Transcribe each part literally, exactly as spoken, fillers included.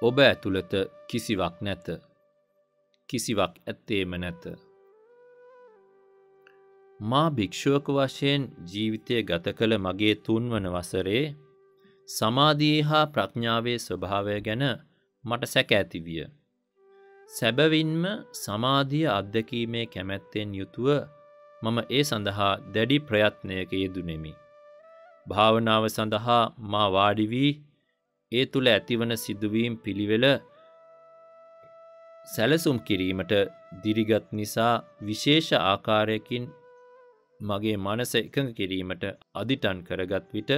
ඔබ ඇතුළත කිසිවක් නැත. කිසිවක් ඇත්තේම නැත. මා භික්ෂුවක වශයෙන් ජීවිතය ගත කළ මගේ තුන්වන වසරේ සමාධියේ හා ප්‍රඥාවේ ස්වභාවය ගැන මට සැක ඇති විය. සැබවින්ම සමාධිය අත්දැකීමේ කැමැත්තෙන් යුතුව මම ඒ සඳහා දැඩි ප්‍රයත්නයක යෙදුණෙමි. භාවනාව සඳහා මා වාඩි වී ඒ තුල ඇතිවන සිදුවීම් පිළිවෙල සැලසුම් කිරීමට දිරිගත් නිසා විශේෂ ආකාරයකින් මගේ මනස එකඟ කිරීමට අදිටන් කරගත් විට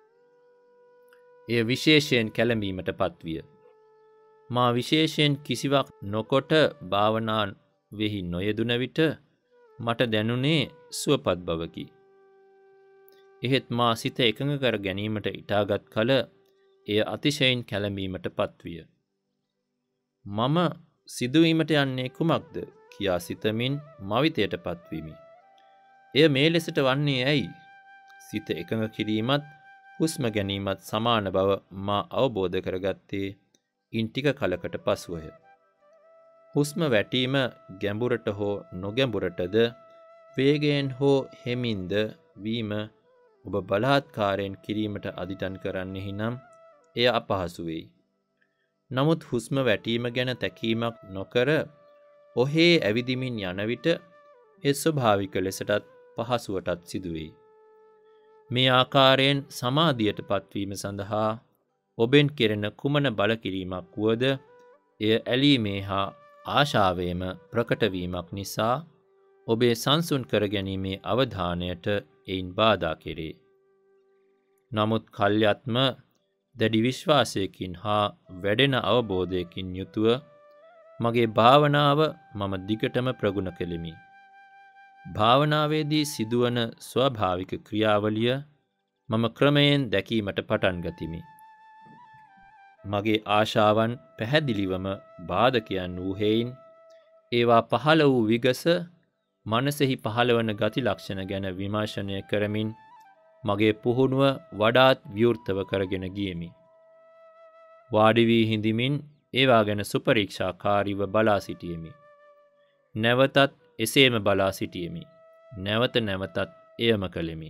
එය විශේෂයෙන් කැළඹීමට පත්විය. මා විශේෂයෙන් කිසිවක් නොකොට භාවනා වෙහි නොයෙදුන විට මට දැනුනේ සුවපත් බවකි. එහෙත් මා සිත එකඟ කර ගැනීමට ඉටාගත් කල එය අතිශයින් කැළඹීමට පත්විය. මම සිදුවීමට යන්නේ කුමක්ද කියා සිතමින් මවිතයට පත්වීමි. එය මේ ලෙසට වන්නේ ඇයි? සිත එකඟ කිරීමත් හුස්ම ගැනීමත් සමාන බව මා අවබෝධ කරගත්තේ ඉන් ටික කලකට පසුවය. හුස්ම වැටීම ගැඹුරට හෝ නොගැඹුරටද වේගයෙන් හෝ හෙමින්ද වීම ඔබ බලාත්කාරයෙන් කිරීමට අදිටන් කරන්නෙහි නම් එය අපහසු වෙයි. නමුත් හුස්ම වැටීම ගැන තැකීමක් නොකර ඔහේ ඇවිදිමින් යන විට ඒ ස්වභාවික ලෙසටත් පහසුවටත් සිදුවෙයි. මේ ආකාරයෙන් සමාධියට පත්වීම සඳහා ඔබෙන් කෙරෙන කුමන බල කිරීමක් වුවද එය ඇලීමේ හා ආශාවේම ප්‍රකටවීමක් නිසා ඔබේ සංසුන් කර ගැනීමේ අවධානයට එයින් බාධා කෙරේ. නමුත් කල්යත්ම දැඩි විශ්වාසයකින් හා වැඩෙන අවබෝධයකින් යුතුව මගේ භාවනාව මම දිගටම ප්‍රගුණ කෙලිමි. භාවනාවේදී සිදුවන ස්වාභාවික ක්‍රියාවලිය මම ක්‍රමයෙන් දැකීමට පටන් ගතිමි. මගේ ආශාවන් පැහැදිලිවම බාධකයන් වූ හේයින් ඒවා පහළ වූ විගස මනසෙහි පහළවන ගති ලක්ෂණ ගැන විමර්ශනය කරමින් මගේ පුහුණුව වඩාත් විවෘතව කරගෙන ගියෙමි. වාඩි වී හිඳමින් ඒවා ගැන සුපරීක්ෂාකාරීව බලා සිටියෙමි. නැවතත් එසේම බලා සිටියෙමි. නැවත නැවතත් එයම කළෙමි.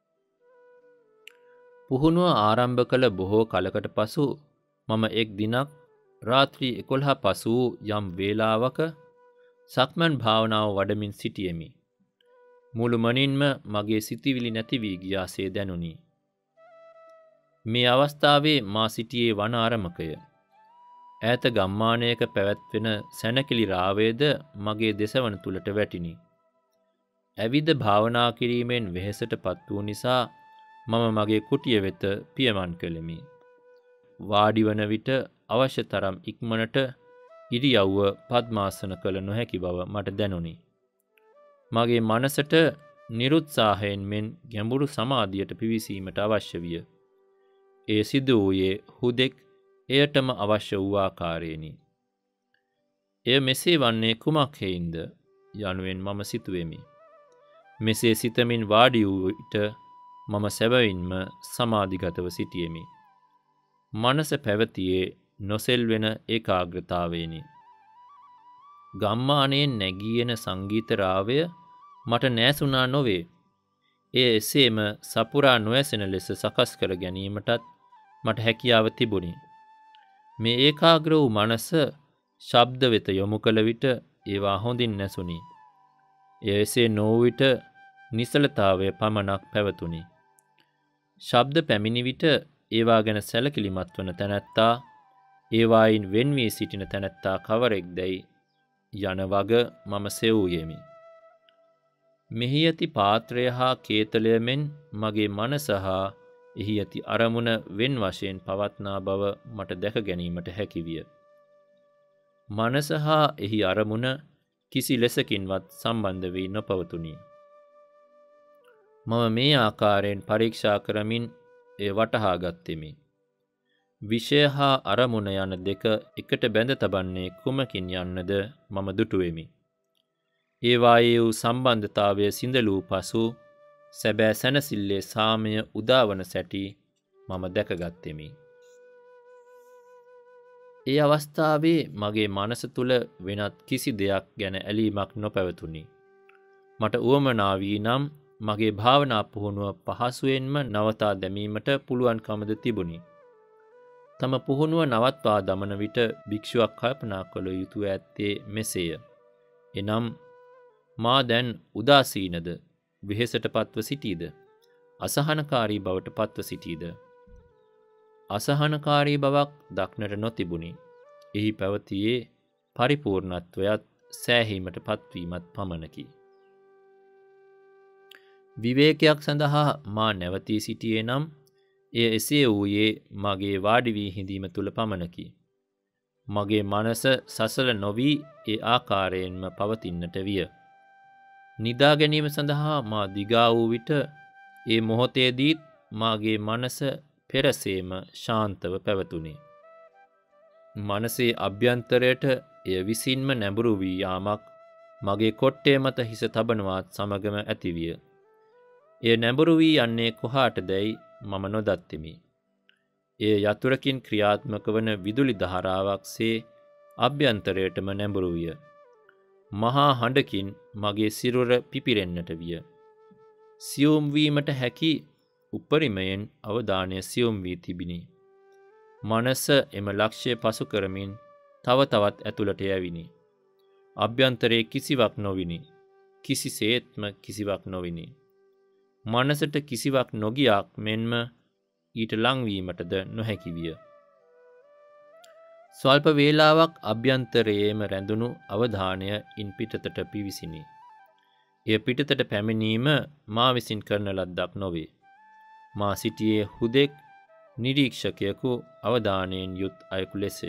පුහුණුව ආරම්භ කළ බොහෝ කලකට පසු මම එක් දිනක් රාත්‍රී එකොළහ පසු වූ යම් වේලාවක සක්මන් භාවනාව වඩමින් සිටියෙමි. මුළුමනින්ම මගේ සිතිවිලි නැති වී ගියාසේ දැනුනි. මේ අවස්ථාවේ මා සිටියේ වන අරමකය. ඈත ගම්මානයක පැවැත්වෙන සැනකිලි රාවයද මගේ දෙසවන තුලට වැටිනි. ඇවිද භාවනා කිරීමෙන් වෙහෙසට පත් වූ නිසා මම මගේ කුටිය වෙත පියමන් කළෙමි. වාඩි වන විට අවශ්‍ය තරම් ඉක්මනට ඉරියව්ව පద్මාසන කළ නොහැකි බව මට දැනුනි. මගේ මනසට නිරුත්සාහයෙන් මෙන් ගැඹුරු සමාධියට පිවිසීමට අවශ්‍ය විය. ඒ සිදු වූයේ හුදෙක් එයටම අවශ්‍ය වූ ආකාරයෙනි. එය මෙසේ වන්නේ කුමක් හේයින්ද යනුවෙන් මම සිතුවෙමි. මෙසේ සිතමින් වාඩි වූ විට මම සැබවින්ම සමාධිගතව සිටියෙමි. මනස පැවතියේ නොසෙල්වෙන ඒකාග්‍රතාවයෙනි. ගම්මානයෙන් නැගී එන සංගීත රාවය මට නෑසුණා නොවේ. එය එසේම සපුරා නොඇසෙන ලෙස සකස් කර ගැනීමටත් මට හැකියාව තිබුණි. මේ ඒකාග්‍ර වූ මනස ශබ්ද වෙත යොමු කළ විට ඒවා හොඳින් නැසුණි. එය එසේ නොවූ විට නිසලතාවය පමණක් පැවතුණි. ශබ්ද පැමිණි විට ඒවා ගැන සැලකිලිමත් වන තැනැත්තා ඒවායින් වෙන් වී සිටින තැනැත්තා කවරෙක්දැයි යන වග මම සෙවූයෙමි. මෙහි ඇති පාත්‍රය හා කේතලය මෙන් මගේ මනස හා එහි ඇති අරමුණ වෙන් වශයෙන් පවත්නා බව මට දැක ගැනීමට හැකිවිය. මනස හා එහි අරමුණ කිසි ලෙසකින්වත් සම්බන්ධ වී නොපවතුනි. මම මේ ආකාරයෙන් පරීක්ෂා කරමින් එය වටහා ගත්තෙමි. විෂය හා අරමුණ යන දෙක එකට බැඳ තබන්නේ කුමකින් යන්නද මම දුටුවෙමි. ඒවායේ වූ සම්බන්ධතාවය සිඳලූ පසු සැබෑ සැනසිල්ලේ සාමය උදාවන සැටි මම දැකගත්තෙමි. ඒ අවස්ථාවේ මගේ මනස තුළ වෙනත් කිසි දෙයක් ගැන ඇලීමක් නොපැවතුණි. මට උවමනා වී නම් මගේ භාවනා පුහුණුව පහසුවෙන්ම නවතා දැමීමට පුළුවන්කමද තිබුණි. තම පුහුණුව නවත්වා දමන විට භික්ෂුවක් කල්පනා කළ යුතුව ඇත්තේ මෙසේය. එනම් මා දැන් උදාසීනද, වෙහෙසට පත්ව සිටීද, අසහනකාරී බවට පත්ව සිටීද? අසහනකාරී බවක් දක්නට නොතිබුණි. එහි පැවතියේ පරිපූර්ණත්වයත් සෑහීමට පත්වීමත් පමණකි. විවේකයක් සඳහා මා නැවතී සිටියේ නම් එය එසේ වූයේ මගේ වාඩි වී හිඳීම තුල පමණකි. මගේ මනස සසල නොවී ඒ ආකාරයෙන්ම පවතින්නට විය. නිදා ගැනීම සඳහා මා දිගා වූ විට ඒ මොහොතේදීත් මාගේ මනස පෙරසේම ශාන්තව පැවතුණි. මනසේ අභ්‍යන්තරයට එය විසින්ම නැඹුරු වී යාමක් මගේ කොට්ටේ මත හිස තබනවත් සමගම ඇතිවිය. එය නැඹුරු වී යන්නේ කොහාටදැයි මම නොදත්තිමි. එය යතුරකින් ක්‍රියාත්මක වන විදුලි ධාරාවක්සේ අභ්‍යන්තරයටම නැඹුරු විය. මහා හඬකින් මගේ සිරුර පිපිරෙන්නට විය. සියුම් වීමට හැකි උපරිමයෙන් අවධානය සියුම් වී තිබිනි. මනස එම ලක්ෂ්‍ය පසු කරමින් තව තවත් ඇතුළට යැවිනි. අභ්‍යන්තරයේ කිසිවක් නොවිනි. කිසිසේත්ම කිසිවක් නොවිනි. මනසට කිසිවක් නොගියක් මෙන්ම ඊට ලංවීමටද නොහැකි විය. ස්වල්ප වේලාවක් අභ්‍යන්තරයේම රැඳුණු අවධානය ඉන් පිටතට පිවිසිනි. එය පිටතට පැමිණීම මා විසින් කරන ලද්දක් නොවේ. මා සිටියේ හුදෙක් නිරීක්ෂකයෙකු අවධානයෙන් යුත් අයෙකු ලෙසය.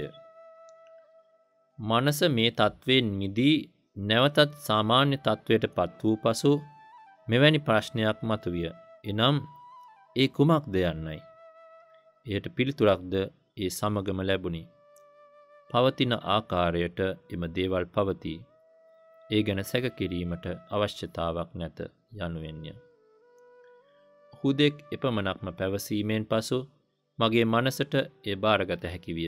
මනස මේ තත්වයෙන් මිදී නැවතත් සාමාන්‍ය තත්වයට පත් වූ පසු මෙවැනි ප්‍රශ්නයක් මතුවිය. එනම් ඒ කුමක්ද යන්නයි. එයට පිළිතුරක්ද ඒ සමගම ලැබුණි. පවතින ආකාරයට එම දේවල් පවතී. ඒ ගැන සැක කිරීමට අවශ්‍යතාවක් නැත යනුවෙන්ය. හුදෙක් එපමණක්ම පැවසීමෙන් පසු මගේ මනසට ඒ බාරගත හැකි විය.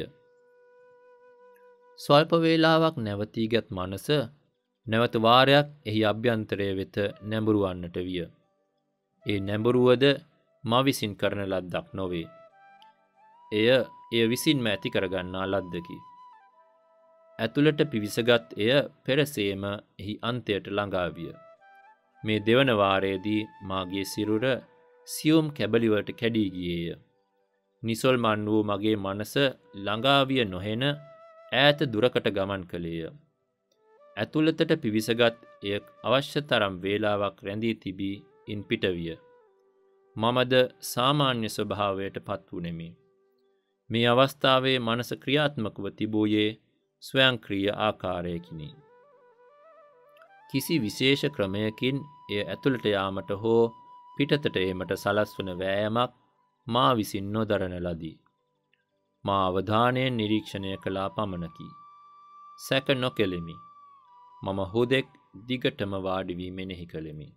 ස්වල්ප වේලාවක් නැවතීගත් මනස නැවත වාරයක් එහි අභ්‍යන්තරය වෙත නැඹුරු වන්නට විය. ඒ නැඹුරුවද මා විසින් කරන ලද්දක් නොවේ. එය එය විසින්ම ඇති කරගන්නා ලද්දකි. ඇතුළට පිවිසගත් එය පෙරසේම එහි අන්තයට ළඟා විය. මේ දෙවන වාරයේදී මාගේ සිරුර සියුම් කැබලිවලට කැඩී ගියේය. නිසල්මන් වූ මගේ මනස ළඟා විය නොහෙන ඈත දුරකට ගමන් කළේය. ඇතුළතට පිවිසගත් එය අවශ්‍ය තරම් වේලාවක් රැඳී තිබී ඉන් පිටවිය. මමද සාමාන්‍ය ස්වභාවයට පත් වුනෙමි. මේ අවස්ථාවේ මනස ක්‍රියාත්මකව තිබූයේ ස්වයංක්‍රීය ආකාරයකිනි. කිසි විශේෂ ක්‍රමයකින් එය ඇතුළට යාමට හෝ පිටතට ඒමට සලස්වන වෑයමක් මා විසින් නොදරන ලදී. මා අවධානයෙන් නිරීක්ෂණය කළා පමණකි. සැක නොකෙලෙමි. මම හුදෙක් දිගටම වාඩි වී මෙනෙහි කළෙමි.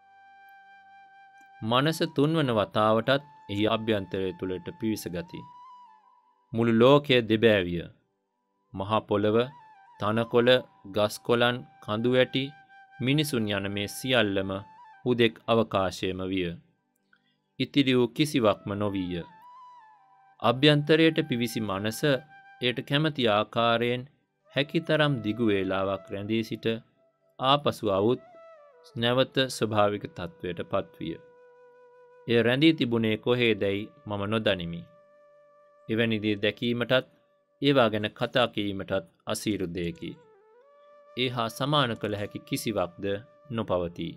මනස තුන්වන වතාවටත් එහි අභ්‍යන්තරය තුළට පිවිසගති. මුළු ලෝකය දෙබෑවිය. මහා පොළව, තනකොළ, ගස්කොළන්, කඳු වැටි, මිනිසුන් යන මේ සියල්ලම හුදෙක් අවකාශයම විය. ඉතිරි වූ කිසිවක්ම නොවීය. අභ්‍යන්තරයට පිවිසි මනස එයට කැමති ආකාරයෙන් හැකිතරම් දිගු වේලාවක් රැඳී සිට ආපසු අවුත් නැවත ස්වභාවික තත්වයට පත්විය. එය රැඳී තිබුණේ කොහේදැයි මම නොදනිමි. එවැනි දේ දැකීමටත් ඒවා ගැන කතා කිරීමටත් අසීරු දෙයකි. ඒ හා සමාන කළ හැකි කිසිවක්ද නොපවතී.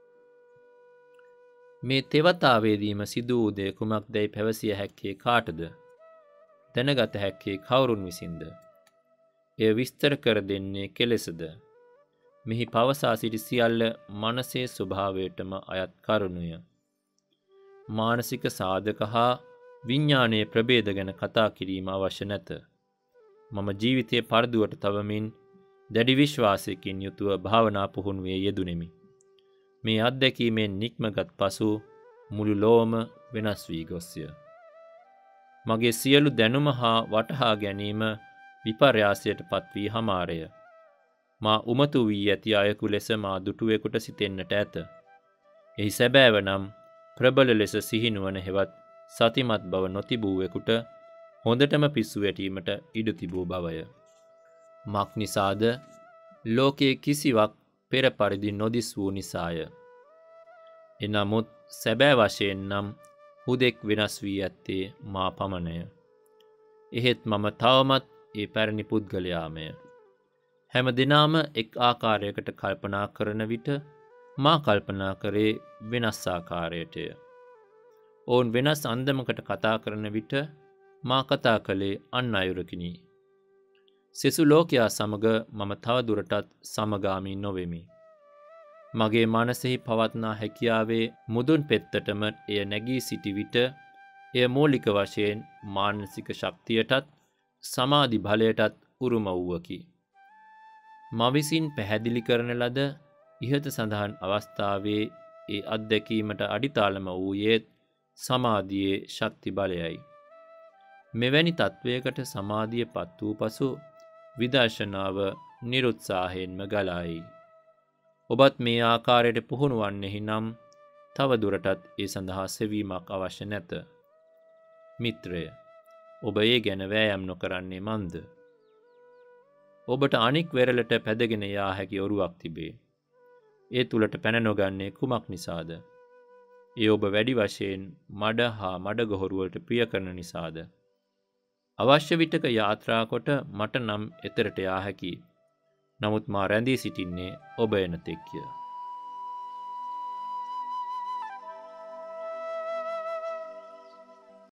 මේ තෙවතාවේදීම සිදු වූ දේ කුමක්දැයි පැවසිය හැක්කේ කාටද? දැනගත හැක්කේ කවුරුන් විසින්ද? එය විස්තර කර දෙන්නේ කෙලෙසද? මෙහි පවසා සිටි සියල්ල මනසේ ස්වභාවයටම අයත් කරුණුය. මානසික සාධක හා විඤ්ඤාණයේ ප්‍රභේද ගැන කතා කිරීම අවශ්‍ය නැත. මම ජීවිතයේ පරදුවට තවමින් දැඩි විශ්වාසයකින් යුතුව භාවනා පුහුණුවේ යෙදුණෙමි. මේ අත්දැකීමෙන් නික්මගත් පසු මුළු ලෝම වෙනස් වී ගොස්ය. මගේ සියලු දැනුම හා වටහා ගැනීම විපර්යාසයට පත් වී හමාරය. මා උමතු වී ඇති අයකු ලෙස මා දුටුවෙකුට සිතෙන්නට ඇත. එහි සැබෑව නම් ප්‍රබල ලෙස සිහිනුවන හෙවත් සතිමත් බව නොතිබූවෙකුට හොඳටම පිස්සු වැටීමට ඉඩ තිබූ බවය. මක් නිසාද ලෝකයේ කිසිවක් පෙර පරිදි නොදිස් වූ නිසාය. එනමුත් සැබෑ වශයෙන් නම් හුදෙක් වෙනස් වී ඇත්තේ මා පමණය. එහෙත් මම තවමත් ඒ පැරණි පුද්ගලයාමය. හැම දිනාම එක් ආකාරයකට කල්පනා කරන විට මා කල්පනා කරේ වෙනස් ආකාරයටය. ඔවුන් වෙනස් අන්දමකට කතා කරන විට මා කතා කළේ අන් අයුරකිනි. සෙසු ලෝකයා සමග මම තව දුරටත් සමගාමී නොවෙමි. මගේ මනසෙහි පවත්නා හැකියාවේ මුදුන් පෙත්තටම එය නැගී සිටි විට එය මූලික වශයෙන් මානසික ශක්තියටත් සමාධි බලයටත් උරුම වූවකි. මා විසින් පැහැදිලි කරන ලද ඉහත සඳහන් අවස්ථාවේ ඒ අත්දැකීමට අඩිතාලම වූයේත් සමාධියේ ශක්ති බලයයි. මෙවැනි තත්වයකට සමාධිය පත් වූ පසු විදර්ශනාව නිරුත්සාහයෙන්ම ගලායි. ඔබත් මේ ආකාරයට පුහුණු වන්නෙහි නම් තව දුරටත් ඒ සඳහා සෙවීමක් අවශ්‍ය නැත. මිත්‍රය, ඔබ ඒ ගැන වෑයම් නොකරන්නේ මන්ද? ඔබට අනික් වෙරළට පැදගෙන යා හැකි ඔරුවක් තිබේ. ඒ තුලට පැන නොගන්නේ කුමක් නිසාද? ඒ ඔබ වැඩි වශයෙන් මඩ හා මඩගොහරුවලට ප්‍රිය කරන නිසාද? අවශ්‍ය විටක යාත්‍රා කොට මට නම් එතරට යා හැකි. නමුත් මා රැඳී සිටින්නේ ඔබ එන තෙක්ය.